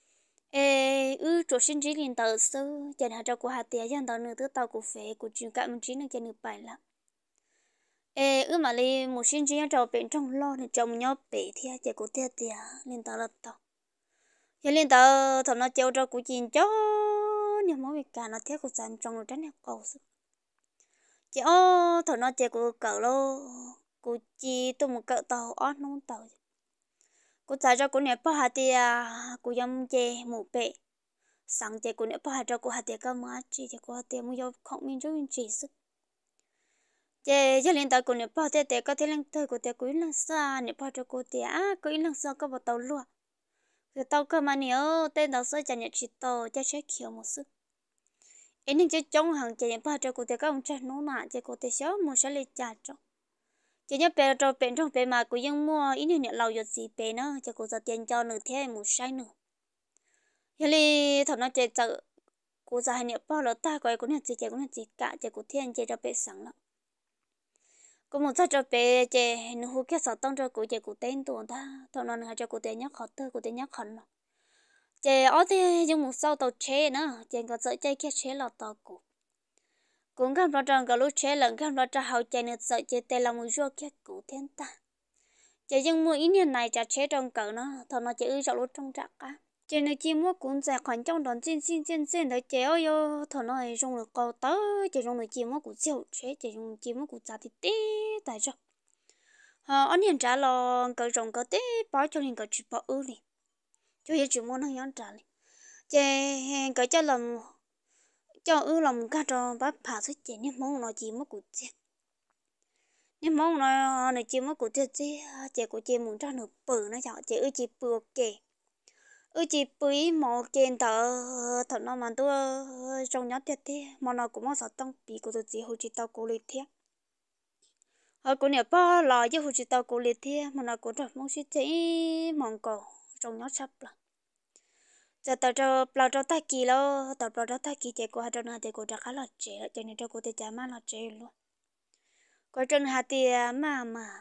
chỗ sinh chỉ liền tờ sư chẳng hạn cho của hạt tiền chẳng tờ nữa thứ tàu của phế của chuyện cả mình chỉ nó cho được bài lắm mà li một sinh chỉ cho bên trong lo thì trong nhau bể thì chỉ của tiền tiền liền tờ là tàu giờ liền tờ thằng nó treo cho của chuyện chó nhưng mà cả nó thiết của sản trong nó tránh cầu sư chỉ thằng nó chỉ của cậu lo của chi tôi một cậu tàu nó tàu cô trả cho cô nẹp bao hạt tiền cô yếm chè một bể sáng chè cô nẹp bao hạt cho cô hạt tiền cơ mà chỉ cho cô hạt tiền mua vô không mình cho mình chỉ sức chè cho nên ta cô nẹp bao tiền có thể lên tới cô tiền cô lên xa nẹp bao cho cô tiền cô lên xa có vào tàu luôn rồi tàu cơ mà nếu tên tàu sơi chẳng nhận chỉ tàu cho chết khiêu một sức ấy nên chơi trong hàng chè nẹp bao cho cô tiền các ông cha nấu nạ chè cô tiền xóa mua sẽ lấy trả cho chỉ nhớ bé cho bên trong bé mà côยังmua ít nhiều lâu rồi gì bé nữa cho cô ra tiền cho nữa thế một sai nữa vậy thì thằng nó chơi chợ cô ra hai niệm bao là ta coi cũng là chỉ chơi cũng là chỉ cả chơi cô thiên chơi cho bé sáng lắm cô muốn cho bé chơi nó hú cái sao tông cho cô chơi cô tên tuần ta thằng nó hay cho cô tên nhắc khó tơ cô tên nhắc khó nó chơi ở thế dùng một sau tàu chế nữa chơi có sợ chơi kia chế là tàu cô cũng cảm thấy rằng cái lúc chế lần cảm thấy rằng hậu chơi nữa sợ chơi tê là một ruột kia cụ thiên ta chơi nhưng mua ít tiền này trả chế trong cỡ nó thằng nó chơi cho lúc trong trạc cả chơi nữa chỉ mua cũng giải khoản trong đòn xin để chơi ơi yo thằng nó dùng được câu tớ chơi dùng được chỉ mua cũng siêu chế chơi dùng chỉ mua cũng giá thì tí tại sao anh hiện trả lo cái dùng cái tí bảo cho nên cái chỉ bảo đi cho hiện chỉ mua nó hiện trả đi chơi cái cho làm cho lòng cá trò bắt phá sức chơi nên mong nó chỉ mua cũng chết nhưng mong nó chỉ mất của thiệt gì chị của chị muốn cho nó bự nó chọn chị ơi chị bự ok chị bự mò kèn thở thở nó mà tôi trong nhát thiệt thế mà nó cũng mất sợ tăng bị của tôi chị hồi chị tao cố lên thiệt hồi của nhà ba là chứ hồi chị tao cố lên thiệt mà nó cũng rất mong chị chị mong cầu trong nhát sắp là giờ tao cho bao cho ta kỳ lo tao bao cho ta kỳ chị của hai trong hai chị của chắc khá là trẻ cho nên cho cô thì chả má là trẻ luôn có trong hai thì mà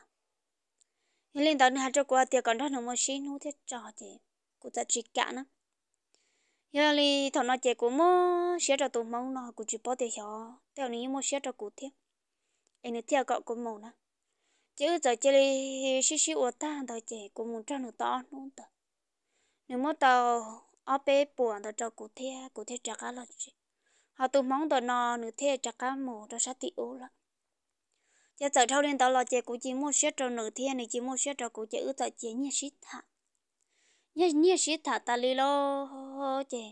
lên tao hai cho cô thì còn rất là một xí nữa thế trò chị cô ta chỉ cả nữa giờ li thằng nó chị cũng mua xe cho tụi mông nó cũng chỉ bỏ tiền cho theo này mua xe cho cụ thêm anh ấy theo cậu cũng mua nữa chứ giờ chị li xí xí ở ta tao chị cũng muốn cho nó to luôn tao nếu mà tao ở bé buồn tao cho cụ thêm chắc là chị họ tụi mông tao nó nữa thế chắc cá mù tao sát tiểu lắm giờ giờ thâu lên tao lo chị cũng chỉ mua xe cho nửa thiên này chỉ mua xe cho cụ chị ư tao chị nhẹ xít thả nhẹ xít thả ta li lo chị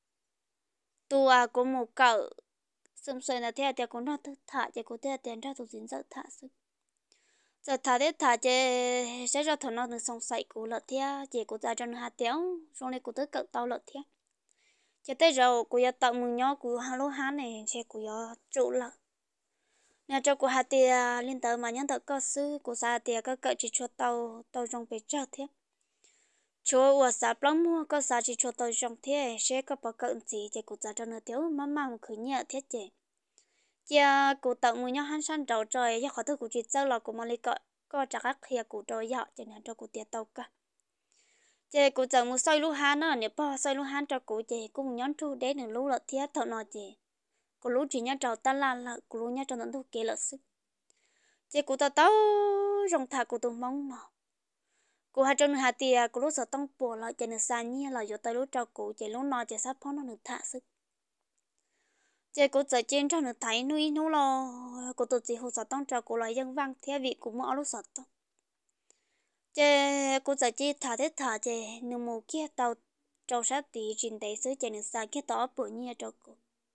tua cũng một cậu sum sơi là theo cũng nó thức thả chị cũng theo tiền ra tụi dính rất thả sức giờ thả thế thả chị sẽ cho thằng nó được sống sậy của lợn theo chị cũng ra cho nó hạt téo xong này cũng tới cậu tao lợn theo chị tới rồi cũng giờ tạo mừng nhau của hallo hán này chị cũng giờ trụ lợn nè cho của hạt tiền lên tới mà nhắn tới cơ sư của sa tiền các cậu chỉ cho tao tao trong bể trao thế chỗ ở xã Plong mua có xã chỉ cho tao trong thế sẽ có bao cậu gì chị cũng ra cho nó thiếu mà khởi nhẹ thế chị giờ cụ tạo người nhau han san trâu trời giờ khỏi thức cụ chỉ sau là cụ mà lấy có chắc các kia cụ trời giờ cho nên cho cụ tiệt tàu cả giờ cụ tạo một xoay lúa han nữa nếu bao xoay lúa han cho cụ chị cũng nhón thu đến được lúa lợt thiết thợ nọ chị cụ lúa chỉ nhá trâu ta là cụ lúa nhá trâu nó thu kế lợt sức chị cụ tạo tao rong thả cụ tụi mong nọ cụ hai trong hai tia cụ lúa sợ tông bùa lại cho nên xa nhia là giờ tay lúa trâu cụ chị lúa nọ chị sắp phóng nó được thả sức chị cô giờ trên trong được thấy nuôi nó lo cô tự chỉ hồ sơ tông cho cô lại dân văn theo vị cũng mở lúc sọt tông chị cô giờ chỉ thả thế thả chị nếu một kia tàu trâu sát tí trên tay sứ chị nên sai kia tỏ bữa nhia cho cô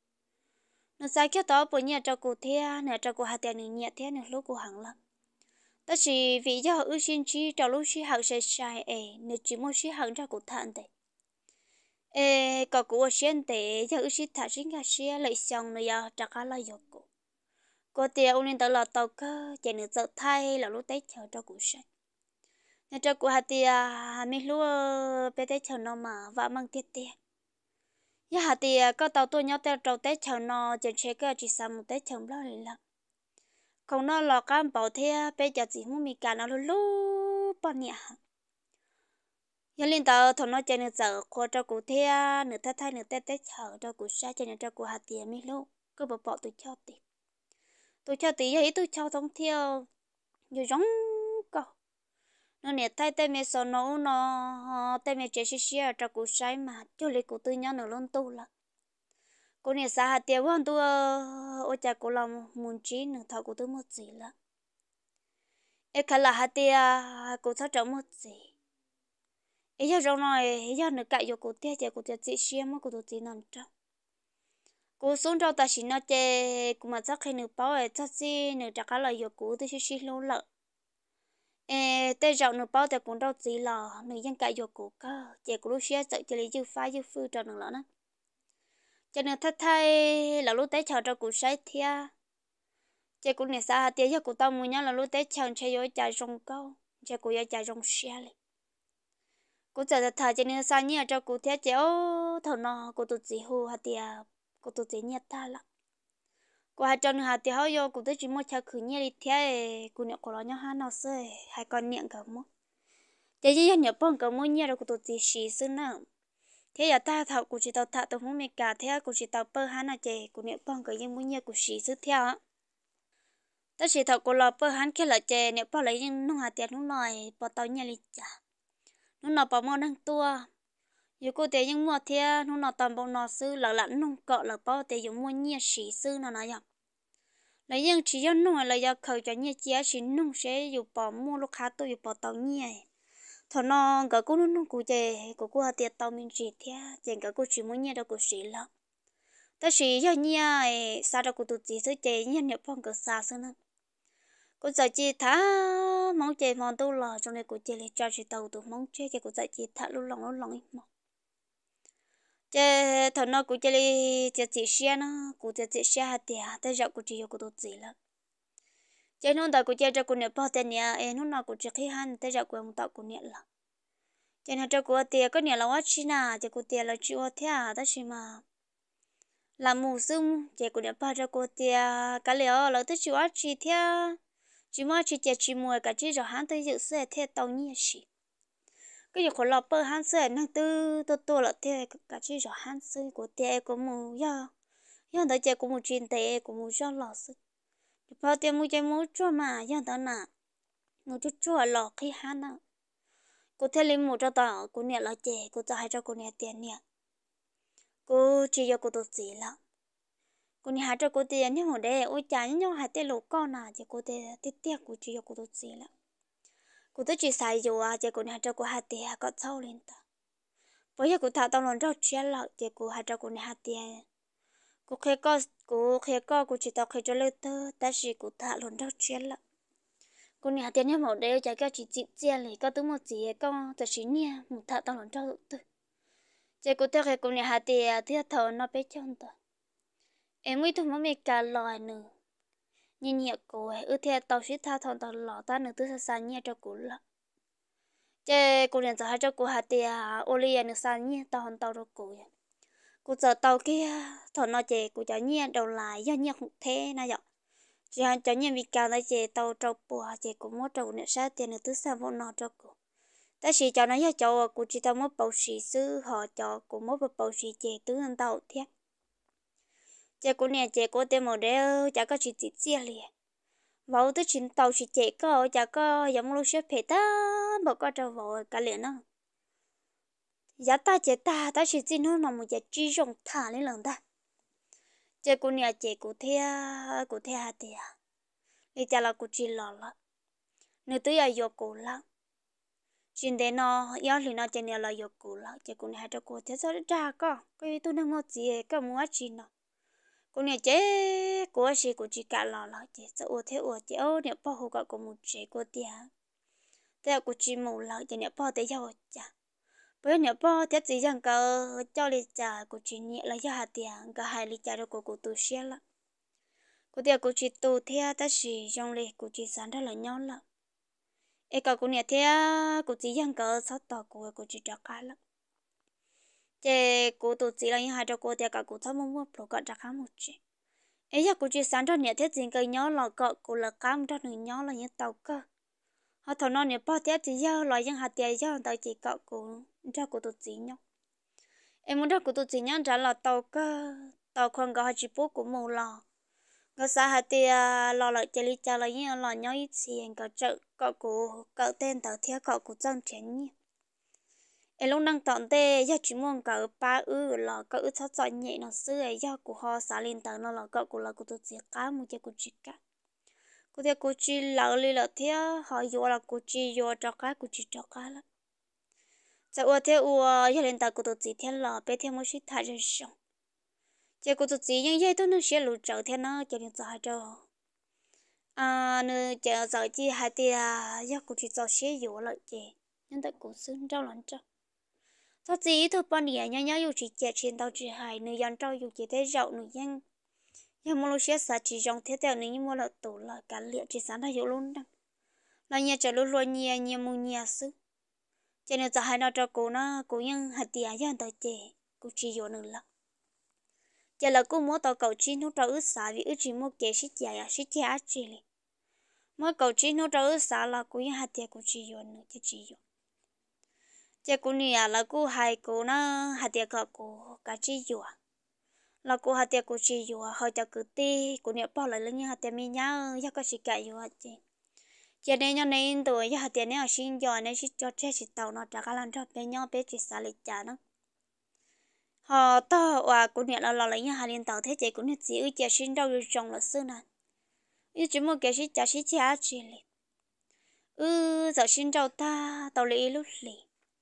nó sai kia tỏ bữa nhia cho cô theo nè cho cô hai tiền nhẹ theo nè lúc cô hằng lắm đó chỉ vì do ưu xin chi cho lúc sĩ hằng sai sai nếu chỉ muốn sĩ hằng cho cô thản đấy có cô xuyên tế giờ ưu sĩ thả sinh ra xia lại xong rồi giờ chắc là giờ cô tiệt ông nên tự là tàu cơ chạy nữa sợ thay là lúc tết chờ cho cụ sinh nên cho cụ hạt tiệt mình lúc bé tết chờ nó mà vợ mang tiệt tiệt giờ hạt tiệt có tàu tôi nhớ theo trâu tết chờ nó chỉ chơi cái chỉ xong một tết chờ lo lại lắm không nó lọt cam bảo thế bé giờ chỉ muốn mình cả nó lúc bao nhiêu giờ lên tàu thằng nó chạy nữa sợ cô cho cụ thế nữa thay nữa tết tết chờ cho cụ sai chạy nữa cho cụ hạt tiệt mình lúc cứ bỏ tôi cho tí ấy tôi cho thông theo rồi giống cậu nó nè thay tay mẹ sợ nó tay mẹ chơi xí cho cô sai mà cho lấy cô tư nhá nó luôn tu là cô nè xa hạt tiêu hơn tôi ôi cha cô làm muốn trí nữa thầu cô tư một gì là em khá là hạt tiêu cô tháo trống một gì ấy giờ trong này ấy giờ nữa cãi cho cô tiêu chị cô tiêu chị xí mà cô tôi chỉ nằm trong cô xuống trong ta chỉ nói chơi cô mà chắc khi nữa bảo ấy chắc gì nữa chắc là giờ cô tôi xí luôn lợ tê rau nữa bao tê cũng đâu chỉ là nữa dân cãi giờ cô cơ chị cô lúc xưa sợ chỉ lấy dư phá dư phư cho nữa nữa cho nên thay là lúc tết chờ cho cô sai thia chị cô nè xa tiền cho cô tao mua nhá là lúc tết chờ chơi với chạy rong câu chị cô ở chạy rong xe này cô chờ thay cho nên xa nhá cho cô thia chéo thằng nó cô tụt chỉ hù hạt tiền cô tụt chỉ nhát ta lắm cô hai chân hạt tiền hao vô cô tụt chỉ mua chờ khử nhá đi thia cô nhẹ cô lo nhá hai nó sơi hai con nhện cả mua chị chỉ nhớ bọn cả mua nhá rồi cô tụt chỉ xì xứ nào thế giờ ta thảo cô chỉ tao thạo tao không mấy cả thế cô chỉ tao bơ hắn là chị cô nhớ bọn cái những mua nhá cô xì xứ theo á ta chỉ thảo cô lo bơ hắn kia là chị nhớ bọn lấy những nông hạt tiền nông nồi bỏ tao nhá đi chả nông nồi bỏ món năng tua dù cô tiền những mua thế nông nồi toàn bộ nồi sư là lẫn nông cọ là bao tiền dùng mua nhá xì xứ nó nói vậy lấy những chỉ cho nông là giờ khởi cho nhá chia chỉ nông sẽ dù bỏ mua lúc khác tôi dù bỏ tao nhá thọ nó cái cô nó cụ chế cô hạt tiền tao mình chỉ thế chỉ cái cô chỉ muốn nhớ đâu cô chỉ là ta chỉ cho nhớ sao đâu cô tụt chỉ sẽ chế nhớ nhập phong cái xa xưa nữa cô dạy chị thả mong chơi mong tu lò trong này cô chơi lại cho chị tàu tụ mong chơi cái cô dạy chị thả lúc lòng ít mà chơi thằng nó cô chơi lại chơi chị xe nó cô chơi chị xe hạt tiền tới giờ cô chỉ có cô tu gì là chơi nó tại cô chơi cho cô nè bao tiền nè em nó nào cô chơi khi han tới giờ cô không tạo cô nè là chơi nó cho cô tiền có nè là quá chi na chơi cô tiền là chịu thế à đó chứ mà làm mù sung chơi cô nè bao cho cô tiền cái liệu là tới chịu chi thế chỉ mà chỉ chơi chỉ mua cái chỉ rồi hắn tới dự sẽ thế tao nhỉ gì cái gì khó lọp bơ hắn sẽ năng tư tôi là thế cái chỉ rồi hắn sẽ của tiền của mù ya tới chơi của mù chuyên tế của mù cho lọ sự bao tiền mù chơi mù cho mà ya tới nà mù cho lọ khi hắn à cô thấy linh mù cho tao cô nè là chơi cô cho hai cho cô nè tiền nè cô chỉ cho cô tôi gì là cô nè hai cho cô tiền nhưng mà đây ôi chả nhưng hai tên lũ con à chỉ cô tiền tiếc cô chỉ cho cô tôi gì là cô tôi chỉ xài dù à chỉ cô nè hai cho cô hai tiền có sau lên ta bây giờ cô thả tao lần rau chia lợ chỉ cô hai cho cô nè hai tiền cô chỉ tao khi cho lấy tơ ta chỉ cô thả lần rau chia lợ cô nè hai tiền nhưng mà đây chỉ có chỉ chia này có tới một chỉ con ta chỉ nha một thả tao lần rau tơ chỉ cô theo khi cô nè hai tiền thì thở nó bé chân ta em mới thôi mà mẹ cả lòi nữa nhìn nhẹ cô ư theo tao suýt tha thằng tao lọ ta nữa từ xa nhẹ cho cô là chế cô liền cho cô hạt tiền oli nữa xa nhẹ tao hòn tao rồi cô giờ tao kia thằng nó chế cô cho nhẹ đầu lại do nhẹ không thế na vậy chỉ cho nhẹ bị cả lại chế tao trâu bùa chế cô mua trâu nữa sát tiền nữa từ xa vô nó cho cô ta chỉ cho nó cho cô chỉ tao mua bầu xì sư họ cho cô mua bầu xì chế từ anh tao thế chế cô nè chế cô tên màu đeo chả có chỉ chia liền vào tới chuyện tàu chỉ chế có chả có giống lúc xếp phải ta bảo có trâu vào cả liền đó giá ta chế ta chỉ xin nó nằm một giá chi rộng thả lên lần ta chế cô nè chế cô thea hạt tiền đi chả là cô chỉ lò lắm nếu tới giờ vô cô lắm chuyện đấy nó yếu thì nó chế nè là vô cô lắm chế cô nè cho cô thế sao ra có cái tôi đang ngồi gì cái mua chi nó cô nè chế cô chỉ cả lò lò chế sợ thế chế nè bao hồ cả cô một chế cô tiền thế cô chỉ mù lò chế nè bao thế cho chả bây nè bao thế chỉ rằng cả cho đi trả cô chỉ nhẹ là cho hạt tiền cả hai đi trả cho cô tu xe là cô tiền cô chỉ tu thế ta chỉ trong lệ cô chỉ sáng ra là nhau là ấy cả cô nè thế cô chỉ rằng cả sáu tàu cô chỉ trả cả là chế cô tu chỉ là những hai cho cô tiền cả cô tháo mua pro cả trả cả một chế ấy giờ cô chỉ sáng ra nè thế chỉ cái nhau là cô là cam ra nửa nhau là những tàu cơ họ thằng nó nè bao thế chỉ giờ loại những hạt tiền giờ tao chỉ cọ cô cho cô tụt gì nhau em muốn cho cô tụt gì nhau trả là tàu cơ tàu không có chỉ bố của mù lò có sao hạt tiền lò lại chỉ đi trả lại những lò nhau ít tiền có chợ cọ cô cọ tên tàu thế cọ cô chân chén nhỉ em lúc đang tận tê giờ chỉ muốn cọ ba lò cọ sao sợ nhẹ nó xưa ấy giờ của họ xả lên tàu nó là cọ cô là cô tụt gì cá một cái cô chỉ cá cô thấy cô chỉ lỡ đi là thế họ vô là cô chỉ vô cho cái cô chỉ cho cái là giờ ở thế ở giờ lên ta cô tự chỉ thế là bé thêm một chút thay rồi xong giờ cô tự chỉ nhưng giờ tôi nó sẽ lụt trở thế nó cho nên giờ cho nữa giờ chỉ hai tia giờ cô chỉ giờ sẽ vô lại chị nhưng tại cô xứng trâu lắm trâu sao chỉ thôi bọn nhẹ nhá nhá dù chỉ chạy trên tàu chỉ hai nữa dàn trâu dù chỉ thế rậu nữa nhưng mà lúc xưa sa chỉ trong thế theo nếu như mà là tổ là cả liệu chỉ sáng ra hiểu luôn đó là nhà chờ luôn luôn nhà mua nhà xứ cho nên giờ hai nó cho cô nó cô nhưng hạt tiền cho anh ta chè cô chỉ vô nữa là giờ là cô mua tàu cầu chi nó cho ướt xả vì ướt chỉ mua kẻ xí chè chỉ li mỗi cầu chi nó cho ướt xả là cô nhưng hạt tiền cô chỉ vô nữa chứ chỉ vô giờ cô nè là cô hai cô nó hạt tiền cô cả chỉ vô là cô hạt tiền cô chỉ vô hơi cho cứ ti cô nè bỏ lại lên như hạt tiền mi nhá chắc có chỉ cãi vô hạt tiền giờ này nhau này tuổi giờ hạt tiền này ở xin giờ này chỉ cho trẻ chỉ tàu nó trả cái lần cho bé nhau bé chỉ xả lịch trả nó họ to và cô nè là lấy như hạt tiền tàu thế chị cũng nè chỉ ư chị xin đâu được trồng là xưa nè ư chỉ một cái chỉ trả chỉ trả chỉ li giờ xin đâu ta tàu lấy lúc li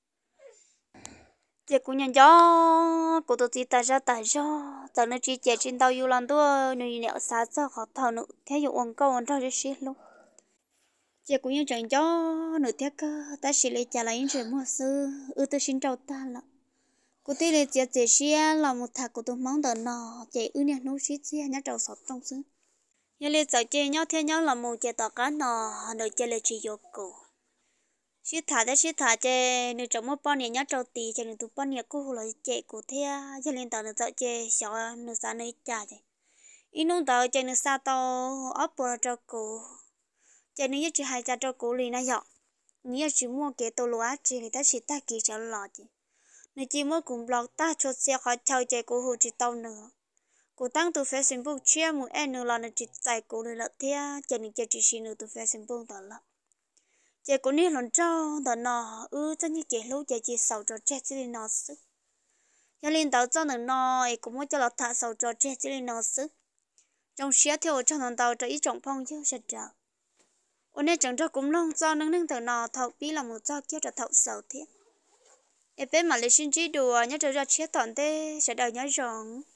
chị cũng nhận cho cô tôi chỉ ta cho giờ nó chỉ chạy trên tàu yêu lần tôi nơi nẹo xa cho họ thầu nữa thế dụ ông câu ông cho xin luôn chị cũng như chẳng cho nửa thế cơ ta chỉ lấy trả lại những chuyện mua sư tôi xin chào ta là cô thấy là chị xia là một thằng của tôi mong đợi nó chị nè nấu xí xia nhá trâu sọt trong xứ nhà lấy sợ chị nhau theo nhau là một chị tỏ cá nó nửa chị lấy chỉ vô cổ xí thả chị nửa trong một bao nhiêu nhá trâu tì chị nửa tụ bao nhiêu cô là chị cô thấy nhà lên tàu nửa sợ chị sợ nửa xa nửa trả chị ít nung tàu chị nửa xa tàu ấp bờ trâu cổ chị nửa chỉ hai cha trâu cổ liền na dọ nếu chỉ mua cái tàu lúa chỉ thì ta chỉ ta kỳ cho lọt chị nếu chỉ mua cùng blog ta cho xe khỏi chơi chạy của hồ chỉ tàu nữa cô tăng từ Facebook chia một em nữa là nó chỉ chạy của người lợn thia chạy nên chạy chỉ xin nữa từ Facebook đó là chạy của nên lần cho đó nó cho như chạy lúc chạy chỉ sầu cho chạy chỉ nó sức cho nên tàu cho nó ấy cũng muốn cho nó thả sầu cho chạy chỉ nó sức trong xe theo cho nó tàu cho ít trọng phong chứ sẽ chờ ôn nên chẳng cho cũng long do nâng từ nó thầu bí là một do kia cho thầu sầu thế em bé mà lấy xin chỉ đùa nhớ cho ra chết toàn thế sẽ đợi nhớ rong